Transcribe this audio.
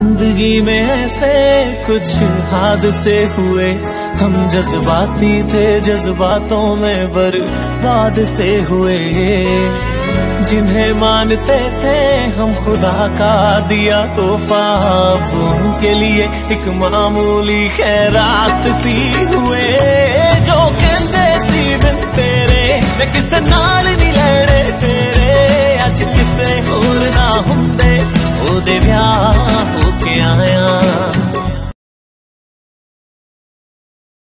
जिंदगी में ऐसे कुछ हादसे हुए, हम जज्बाती थे, जज्बातों में बर्बाद से हुए। जिन्हें मानते थे हम खुदा का दिया तोहफा, उनके लिए एक मामूली खैरात सी हुए। जो कहते सी बिन तेरे मैं किसे नाल नहीं लड़े तेरे, अज किसे होर ना हुंदे ओदे ब्याह होके आया।